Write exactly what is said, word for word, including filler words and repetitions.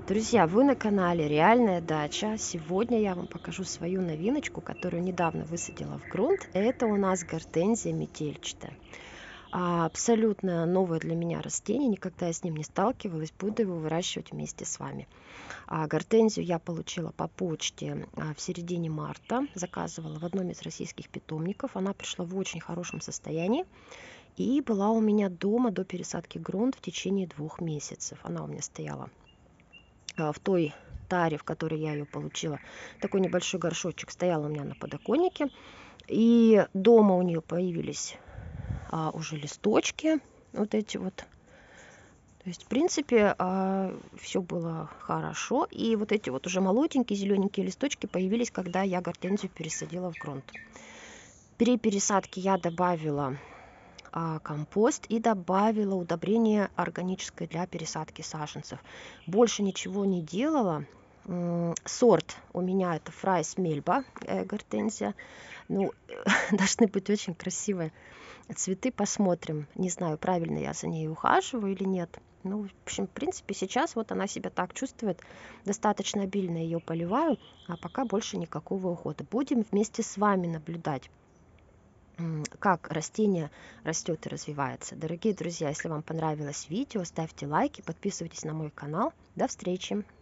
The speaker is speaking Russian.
Друзья, вы на канале Реальная дача. Сегодня я вам покажу свою новиночку, которую недавно высадила в грунт. Это у нас гортензия метельчатая. А, Абсолютно новое для меня растение, никогда я с ним не сталкивалась. Буду его выращивать вместе с вами. А, Гортензию я получила по почте а, в середине марта. Заказывала в одном из российских питомников. Она пришла в очень хорошем состоянии. И была у меня дома до пересадки в грунт в течение двух месяцев. Она у меня стояла в той таре, в которой я ее получила. Такой небольшой горшочек стоял у меня на подоконнике. И дома у нее появились а, уже листочки. Вот эти вот. То есть, в принципе, а, все было хорошо. И вот эти вот уже молоденькие зелененькие листочки появились, когда я гортензию пересадила в грунт. При пересадке я добавила а, компост и добавила удобрение органическое для пересадки саженцев. Больше ничего не делала. Сорт у меня это Фрайс Мельба э, гортензия. Ну, должны быть очень красивые цветы. Посмотрим. Не знаю, правильно я за ней ухаживаю или нет. Ну, в общем, в принципе, сейчас вот она себя так чувствует. Достаточно обильно ее поливаю, а пока больше никакого ухода. Будем вместе с вами наблюдать, как растение растет и развивается. Дорогие друзья, если вам понравилось видео, ставьте лайки, подписывайтесь на мой канал. До встречи!